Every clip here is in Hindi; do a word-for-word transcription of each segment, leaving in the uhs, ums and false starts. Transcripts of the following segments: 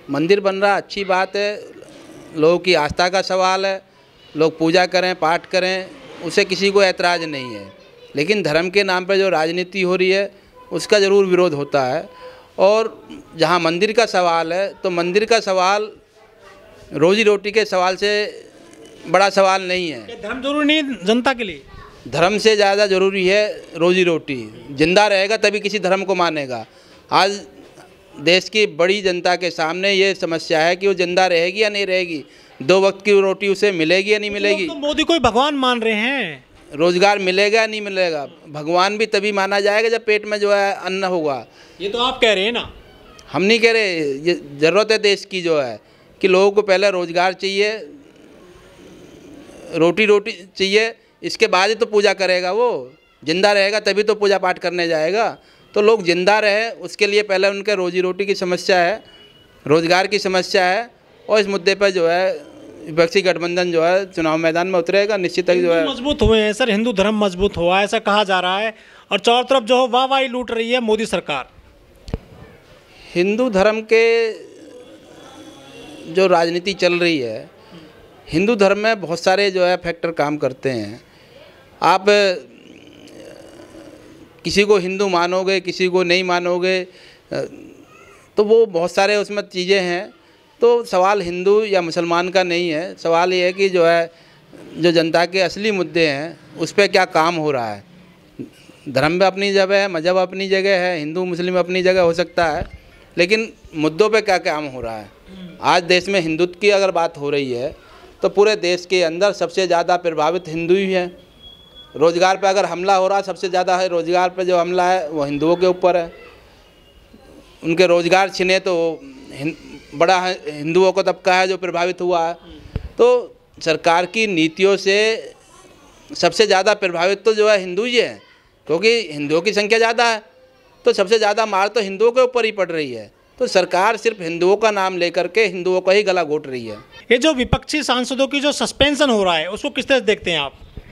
मंदिर बन रहा अच्छी बात है, लोगों की आस्था का सवाल है, लोग पूजा करें पाठ करें, उसे किसी को ऐतराज़ नहीं है। लेकिन धर्म के नाम पर जो राजनीति हो रही है उसका ज़रूर विरोध होता है। और जहाँ मंदिर का सवाल है तो मंदिर का सवाल रोजी रोटी के सवाल से बड़ा सवाल नहीं है। धर्म जरूरी नहीं है जनता के लिए, धर्म से ज़्यादा ज़रूरी है रोजी रोटी। जिंदा रहेगा तभी किसी धर्म को मानेगा। आज देश की बड़ी जनता के सामने ये समस्या है कि वो जिंदा रहेगी या नहीं रहेगी, दो वक्त की रोटी उसे मिलेगी या नहीं मिलेगी। तो मोदी को भगवान मान रहे हैं, रोजगार मिलेगा या नहीं मिलेगा। भगवान भी तभी माना जाएगा जब पेट में जो है अन्न होगा। ये तो आप कह रहे हैं ना, हम नहीं कह रहे। ये ज़रूरत है देश की जो है कि लोगों को पहले रोजगार चाहिए, रोटी रोटी चाहिए, इसके बाद ही तो पूजा करेगा। वो जिंदा रहेगा तभी तो पूजा पाठ करने जाएगा। तो लोग जिंदा रहे उसके लिए पहले उनके रोजी रोटी की समस्या है, रोजगार की समस्या है। और इस मुद्दे पर जो है विपक्षी गठबंधन जो है चुनाव मैदान में उतरेगा निश्चित तक जो है। मजबूत हुए हैं सर, हिंदू धर्म मजबूत हुआ है ऐसा कहा जा रहा है, और चारों तरफ जो है वाहवाही लूट रही है मोदी सरकार। हिंदू धर्म के जो राजनीति चल रही है, हिंदू धर्म में बहुत सारे जो है फैक्टर काम करते हैं। आप किसी को हिंदू मानोगे, किसी को नहीं मानोगे, तो वो बहुत सारे उसमें चीज़ें हैं। तो सवाल हिंदू या मुसलमान का नहीं है, सवाल ये है कि जो है जो जनता के असली मुद्दे हैं उस पर क्या काम हो रहा है। धर्म भी अपनी जगह है, मज़हब अपनी जगह है, हिंदू मुस्लिम अपनी जगह हो सकता है, लेकिन मुद्दों पे क्या काम हो रहा है। आज देश में हिंदुत्व की अगर बात हो रही है तो पूरे देश के अंदर सबसे ज़्यादा प्रभावित हिंदू ही हैं। रोज़गार पे अगर हमला हो रहा है, सबसे ज़्यादा है रोज़गार पे जो हमला है वो हिंदुओं के ऊपर है। उनके रोज़गार छिने तो बड़ा हिंदुओं का तबका है जो प्रभावित हुआ है। तो सरकार की नीतियों से सबसे ज़्यादा प्रभावित तो जो है हिंदू ही है, क्योंकि हिंदुओं की संख्या ज़्यादा है। तो सबसे ज़्यादा मार तो हिंदुओं के ऊपर ही पड़ रही है। तो सरकार सिर्फ हिंदुओं का नाम लेकर के हिंदुओं का ही गला घोट रही है। ये जो विपक्षी सांसदों की जो सस्पेंशन हो रहा है उसको किस तरह देखते हैं आप?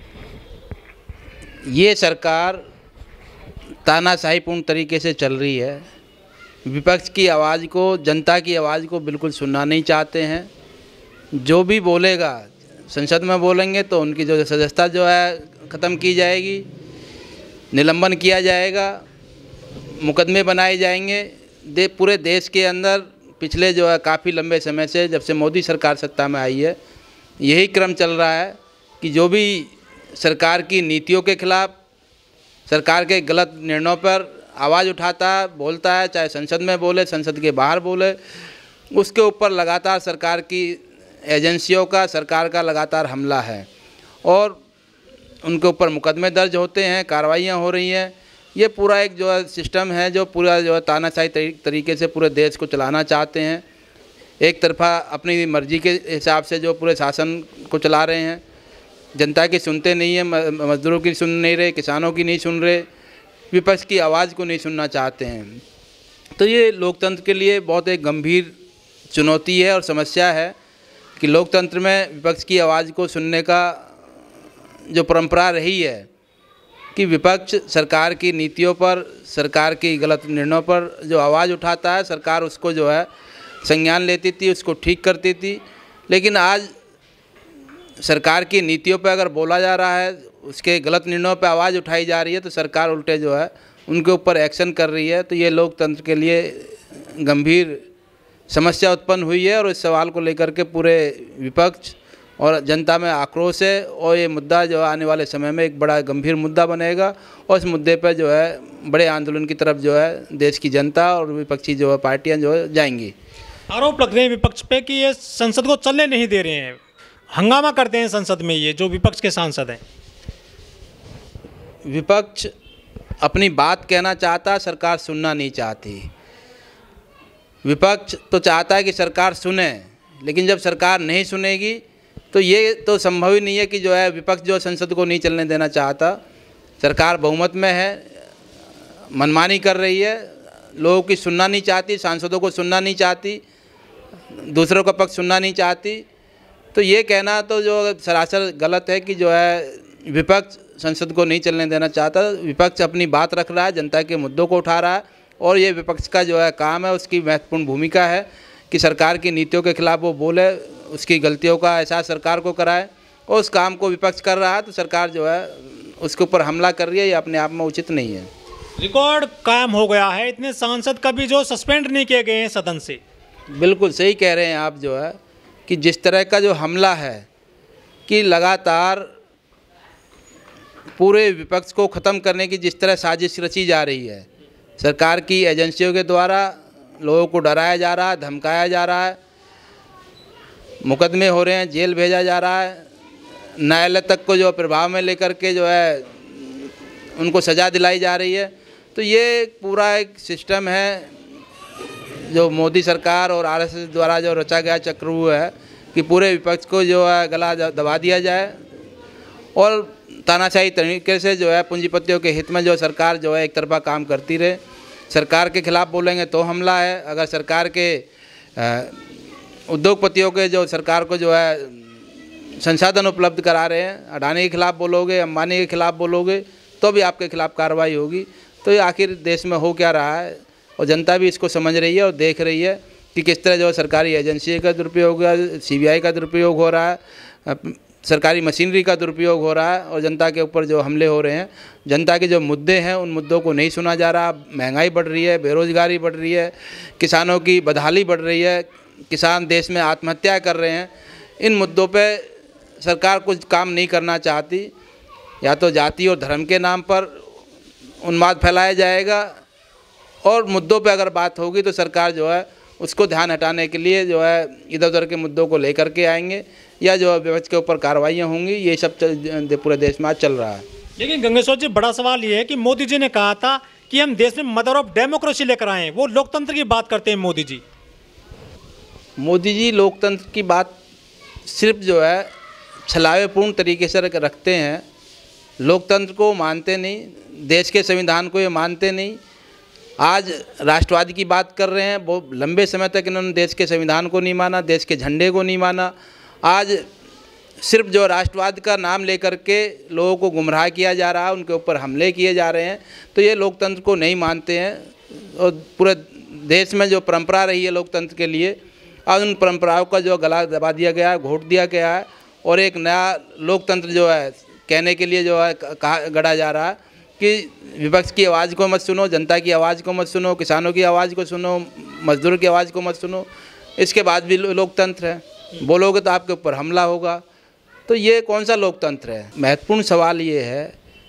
ये सरकार तानाशाहीपूर्ण तरीके से चल रही है। विपक्ष की आवाज़ को, जनता की आवाज़ को बिल्कुल सुनना नहीं चाहते हैं। जो भी बोलेगा संसद में बोलेंगे तो उनकी जो सदस्यता जो है ख़त्म की जाएगी, निलंबन किया जाएगा, मुकदमे बनाए जाएंगे। दे पूरे देश के अंदर पिछले जो है काफ़ी लंबे समय से, जब से मोदी सरकार सत्ता में आई है, यही क्रम चल रहा है कि जो भी सरकार की नीतियों के खिलाफ, सरकार के गलत निर्णयों पर आवाज़ उठाता है, बोलता है, चाहे संसद में बोले, संसद के बाहर बोले, उसके ऊपर लगातार सरकार की एजेंसियों का, सरकार का लगातार हमला है और उनके ऊपर मुकदमे दर्ज होते हैं, कार्रवाइयाँ हो रही हैं। ये पूरा एक जो है सिस्टम है जो पूरा जो है तानाशाही तरीके से पूरे देश को चलाना चाहते हैं। एक तरफा अपनी मर्जी के हिसाब से जो पूरे शासन को चला रहे हैं, जनता की सुनते नहीं है, मजदूरों की सुन नहीं रहे, किसानों की नहीं सुन रहे, विपक्ष की आवाज़ को नहीं सुनना चाहते हैं। तो ये लोकतंत्र के लिए बहुत एक गंभीर चुनौती है और समस्या है कि लोकतंत्र में विपक्ष की आवाज़ को सुनने का जो परंपरा रही है कि विपक्ष सरकार की नीतियों पर, सरकार की गलत निर्णयों पर जो आवाज़ उठाता है, सरकार उसको जो है संज्ञान लेती थी, उसको ठीक करती थी। लेकिन आज सरकार की नीतियों पर अगर बोला जा रहा है, उसके गलत निर्णयों पर आवाज़ उठाई जा रही है, तो सरकार उल्टे जो है उनके ऊपर एक्शन कर रही है। तो ये लोकतंत्र के लिए गंभीर समस्या उत्पन्न हुई है और इस सवाल को लेकर के पूरे विपक्ष और जनता में आक्रोश है और ये मुद्दा जो आने वाले समय में एक बड़ा गंभीर मुद्दा बनेगा और इस मुद्दे पर जो है बड़े आंदोलन की तरफ जो है देश की जनता और विपक्षी जो है पार्टियां जो है जाएंगी। आरोप लग रहे हैं विपक्ष पे कि ये संसद को चलने नहीं दे रहे हैं, हंगामा करते हैं संसद में ये जो विपक्ष के सांसद हैं। विपक्ष अपनी बात कहना चाहता, सरकार सुनना नहीं चाहती। विपक्ष तो चाहता है कि सरकार सुने, लेकिन जब सरकार नहीं सुनेगी तो ये तो संभव ही नहीं है कि जो है विपक्ष जो संसद को नहीं चलने देना चाहता। सरकार बहुमत में है, मनमानी कर रही है, लोगों की सुनना नहीं चाहती, सांसदों को सुनना नहीं चाहती, दूसरों का पक्ष सुनना नहीं चाहती। तो ये कहना तो जो सरासर गलत है कि जो है विपक्ष संसद को नहीं चलने देना चाहता। विपक्ष अपनी बात रख रहा है, जनता के मुद्दों को उठा रहा है और ये विपक्ष का जो है काम है, उसकी महत्वपूर्ण भूमिका है कि सरकार की नीतियों के खिलाफ वो बोले, उसकी गलतियों का एहसास सरकार को कराए, और उस काम को विपक्ष कर रहा है तो सरकार जो है उसके ऊपर हमला कर रही है, ये अपने आप में उचित नहीं है। रिकॉर्ड कायम हो गया है, इतने सांसद कभी जो सस्पेंड नहीं किए गए हैं सदन से। बिल्कुल सही कह रहे हैं आप जो है कि जिस तरह का जो हमला है कि लगातार पूरे विपक्ष को ख़त्म करने की जिस तरह साजिश रची जा रही है, सरकार की एजेंसियों के द्वारा लोगों को डराया जा रहा है, धमकाया जा रहा है, मुकदमे हो रहे हैं, जेल भेजा जा रहा है, न्यायालय तक को जो प्रभाव में लेकर के जो है उनको सज़ा दिलाई जा रही है। तो ये पूरा एक सिस्टम है जो मोदी सरकार और आरएसएस द्वारा जो रचा गया चक्रव्यूह है कि पूरे विपक्ष को जो है गला दबा दिया जाए और तानाशाही तरीके से जो है पूंजीपतियों के हित में जो सरकार जो है एक तरफा काम करती रहे। सरकार के खिलाफ बोलेंगे तो हमला है, अगर सरकार के उद्योगपतियों के जो सरकार को जो है संसाधन उपलब्ध करा रहे हैं, अडानी के खिलाफ बोलोगे, अंबानी के खिलाफ बोलोगे तो भी आपके खिलाफ कार्रवाई होगी। तो ये आखिर देश में हो क्या रहा है, और जनता भी इसको समझ रही है और देख रही है कि किस तरह जो सरकारी एजेंसी का दुरुपयोग, सीबीआई का दुरुपयोग हो रहा है, सरकारी मशीनरी का दुरुपयोग हो रहा है और जनता के ऊपर जो हमले हो रहे हैं। जनता के जो मुद्दे हैं उन मुद्दों को नहीं सुना जा रहा। महंगाई बढ़ रही है, बेरोज़गारी बढ़ रही है, किसानों की बदहाली बढ़ रही है, किसान देश में आत्महत्या कर रहे हैं। इन मुद्दों पे सरकार कुछ काम नहीं करना चाहती। या तो जाति और धर्म के नाम पर उन्माद फैलाया जाएगा और मुद्दों पे अगर बात होगी तो सरकार जो है उसको ध्यान हटाने के लिए जो है इधर उधर के मुद्दों को लेकर के आएंगे या जो विपक्ष के ऊपर कार्रवाइयाँ होंगी। ये सब पूरे देश में आज चल रहा है। लेकिन गंगेश्वर जी, बड़ा सवाल ये है कि मोदी जी ने कहा था कि हम देश में मदर ऑफ डेमोक्रेसी लेकर आए हैं, वो लोकतंत्र की बात करते हैं मोदी जी। मोदी जी लोकतंत्र की बात सिर्फ जो है छलावेपूर्ण तरीके से रखते हैं, लोकतंत्र को मानते नहीं, देश के संविधान को ये मानते नहीं। आज राष्ट्रवाद की बात कर रहे हैं, बहुत लंबे समय तक इन्होंने देश के संविधान को नहीं माना, देश के झंडे को नहीं माना। आज सिर्फ जो राष्ट्रवाद का नाम लेकर के लोगों को गुमराह किया जा रहा है, उनके ऊपर हमले किए जा रहे हैं, तो ये लोकतंत्र को नहीं मानते हैं। और पूरे देश में जो परंपरा रही है लोकतंत्र के लिए, आज उन परंपराओं का जो गला दबा दिया गया है, घोट दिया गया है और एक नया लोकतंत्र जो है कहने के लिए जो है कहा गढ़ा जा रहा है कि विपक्ष की आवाज़ को मत सुनो, जनता की आवाज़ को मत सुनो, किसानों की आवाज़ को सुनो, मजदूर की आवाज़ को मत सुनो, इसके बाद भी लोकतंत्र है, बोलोगे तो आपके ऊपर हमला होगा। तो ये कौन सा लोकतंत्र है? महत्वपूर्ण सवाल ये है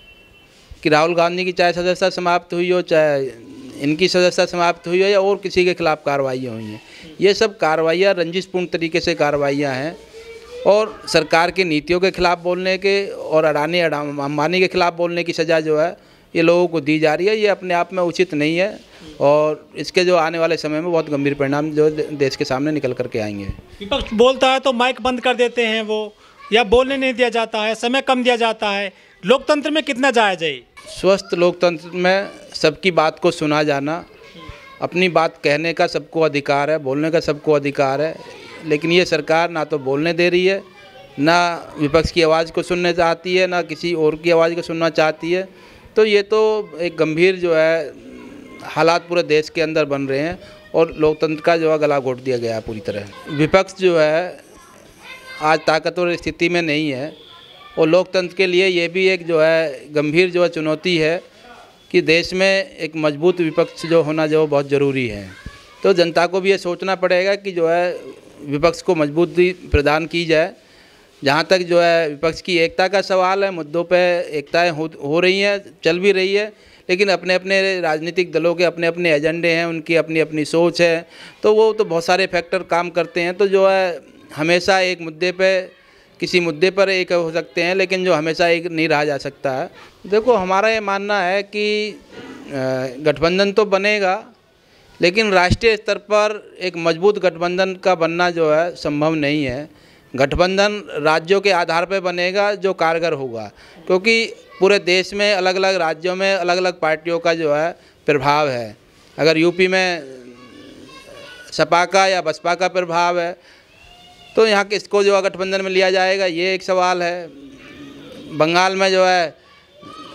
कि राहुल गांधी की चाहे सदस्यता समाप्त हुई हो, चाहे इनकी सदस्यता समाप्त हुई हो या और किसी के खिलाफ कार्रवाइयाँ हुई हैं, ये सब कार्रवाइयाँ रंजिशपूर्ण तरीके से कार्रवाइयाँ हैं और सरकार की नीतियों के खिलाफ बोलने के और अडानी अंबानी के खिलाफ बोलने की सज़ा जो है ये लोगों को दी जा रही है। ये अपने आप में उचित नहीं है और इसके जो आने वाले समय में बहुत गंभीर परिणाम जो देश के सामने निकल करके आएंगे। विपक्ष बोलता है तो माइक बंद कर देते हैं वो, या बोलने नहीं दिया जाता है, समय कम दिया जाता है। लोकतंत्र में कितना जायज़ है? स्वस्थ लोकतंत्र में सबकी बात को सुना जाना, अपनी बात कहने का सबको अधिकार है, बोलने का सबको अधिकार है, लेकिन ये सरकार ना तो बोलने दे रही है, ना विपक्ष की आवाज़ को सुनने चाहती है, ना किसी और की आवाज़ को सुनना चाहती है। तो ये तो एक गंभीर जो है हालात पूरे देश के अंदर बन रहे हैं और लोकतंत्र का जो है गला घोट दिया गया है पूरी तरह। विपक्ष जो है आज ताकतवर स्थिति में नहीं है और लोकतंत्र के लिए ये भी एक जो है गंभीर जो है चुनौती है कि देश में एक मजबूत विपक्ष जो होना जो बहुत ज़रूरी है। तो जनता को भी ये सोचना पड़ेगा कि जो है विपक्ष को मजबूती प्रदान की जाए। जहाँ तक जो है विपक्ष की एकता का सवाल है, मुद्दों पे एकताएं हो, हो रही हैं, चल भी रही है, लेकिन अपने अपने राजनीतिक दलों के अपने अपने एजेंडे हैं, उनकी अपनी अपनी सोच है, तो वो तो बहुत सारे फैक्टर काम करते हैं। तो जो है हमेशा एक मुद्दे पे किसी मुद्दे पर एक हो सकते हैं, लेकिन जो हमेशा एक नहीं रहा जा सकता है। देखो, हमारा ये मानना है कि गठबंधन तो बनेगा, लेकिन राष्ट्रीय स्तर पर एक मजबूत गठबंधन का बनना जो है संभव नहीं है। गठबंधन राज्यों के आधार पर बनेगा जो कारगर होगा, क्योंकि पूरे देश में अलग अलग राज्यों में अलग अलग पार्टियों का जो है प्रभाव है। अगर यूपी में सपा का या बसपा का प्रभाव है तो यहाँ किसको जो है गठबंधन में लिया जाएगा, ये एक सवाल है। बंगाल में जो है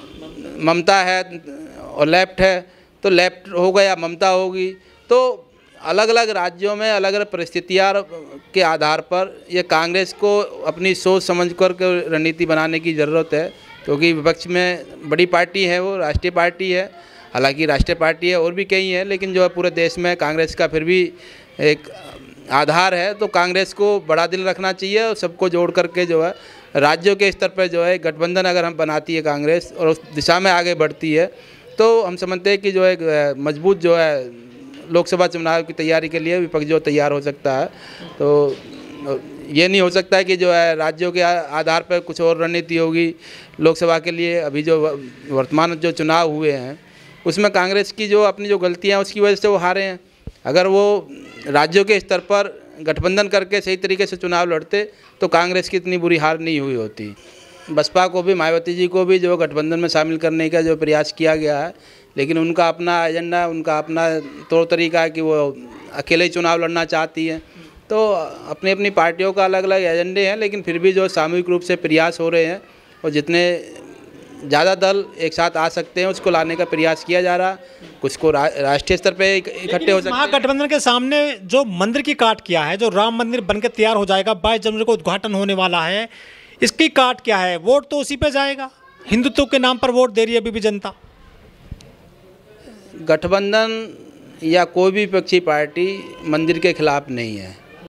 ममता है और लेफ्ट है, तो लेफ्ट होगा या ममता होगी। तो अलग अलग राज्यों में अलग अलग परिस्थितियाँ के आधार पर ये कांग्रेस को अपनी सोच समझ कर के रणनीति बनाने की ज़रूरत है, क्योंकि विपक्ष में बड़ी पार्टी है, वो राष्ट्रीय पार्टी है। हालांकि राष्ट्रीय पार्टी है और भी कई है, लेकिन जो है पूरे देश में कांग्रेस का फिर भी एक आधार है। तो कांग्रेस को बड़ा दिल रखना चाहिए और सबको जोड़ करके जो है राज्यों के स्तर पर जो है गठबंधन अगर हम बनाती है कांग्रेस और उस दिशा में आगे बढ़ती है, तो हम समझते हैं कि जो है मजबूत जो है लोकसभा चुनाव की तैयारी के लिए विपक्ष जो तैयार हो सकता है। तो ये नहीं हो सकता है कि जो है राज्यों के आधार पर कुछ और रणनीति होगी लोकसभा के लिए। अभी जो वर्तमान जो चुनाव हुए हैं उसमें कांग्रेस की जो अपनी जो गलतियां उसकी वजह से वो हारे हैं। अगर वो राज्यों के स्तर पर गठबंधन करके सही तरीके से चुनाव लड़ते तो कांग्रेस की इतनी बुरी हार नहीं हुई होती। बसपा को भी, मायावती जी को भी जो गठबंधन में शामिल करने का जो प्रयास किया गया है, लेकिन उनका अपना एजेंडा, उनका अपना तौर तरीका है कि वो अकेले ही चुनाव लड़ना चाहती है। तो अपनी अपनी पार्टियों का अलग अलग एजेंडे हैं, लेकिन फिर भी जो सामूहिक रूप से प्रयास हो रहे हैं और जितने ज़्यादा दल एक साथ आ सकते हैं उसको लाने का प्रयास किया जा रहा। कुछ को रा, राष्ट्रीय स्तर पे इकट्ठे हो सकते हैं। महागठबंधन के सामने जो मंदिर की काट किया है, जो राम मंदिर बनकर तैयार हो जाएगा, बाईस जनवरी को उद्घाटन होने वाला है, इसकी काट क्या है? वोट तो उसी पे जाएगा। हिंदुत्व के नाम पर वोट दे रही है अभी भी जनता। गठबंधन या कोई भी विपक्षी पार्टी मंदिर के खिलाफ नहीं है।